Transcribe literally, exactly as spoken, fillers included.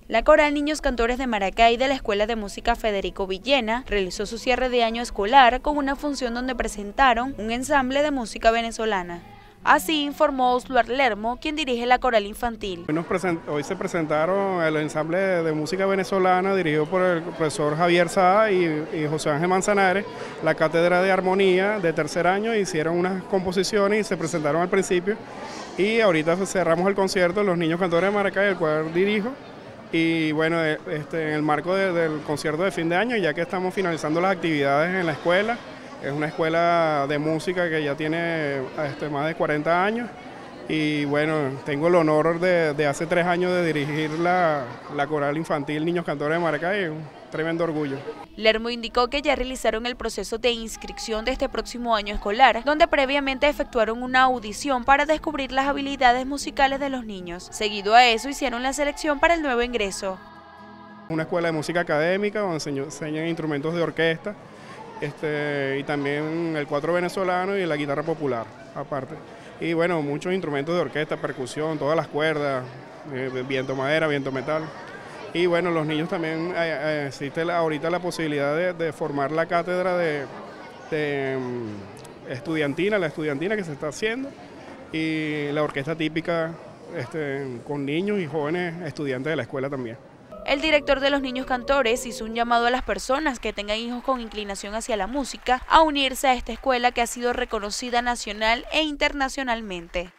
La Coral Niños Cantores de Maracay de la Escuela de Música Federico Villena realizó su cierre de año escolar con una función donde presentaron un ensamble de música venezolana. Así informó Osluar Lermo, quien dirige la coral infantil. Hoy, nos present, hoy se presentaron el ensamble de, de música venezolana dirigido por el profesor Javier Sá y, y José Ángel Manzanares, la cátedra de armonía de tercer año. Hicieron unas composiciones y se presentaron al principio. Y ahorita cerramos el concierto, los Niños Cantores de Maracay, el cual dirijo. Y bueno, este, en el marco de, del concierto de fin de año, ya que estamos finalizando las actividades en la escuela, es una escuela de música que ya tiene este, más de cuarenta años y bueno, tengo el honor de, de hace tres años de dirigir la, la coral infantil Niños Cantores de Maracay, un tremendo orgullo. Lermo indicó que ya realizaron el proceso de inscripción de este próximo año escolar, donde previamente efectuaron una audición para descubrir las habilidades musicales de los niños. Seguido a eso hicieron la selección para el nuevo ingreso. Una escuela de música académica donde se enseñan instrumentos de orquesta, Este, y también el cuatro venezolano y la guitarra popular, aparte. Y bueno, muchos instrumentos de orquesta, percusión, todas las cuerdas, eh, viento madera, viento metal. Y bueno, los niños también, eh, eh, existe la, ahorita la posibilidad de, de formar la cátedra de, de um, estudiantina, la estudiantina que se está haciendo, y la orquesta típica este, con niños y jóvenes estudiantes de la escuela también. El director de los Niños Cantores hizo un llamado a las personas que tengan hijos con inclinación hacia la música a unirse a esta escuela que ha sido reconocida nacional e internacionalmente.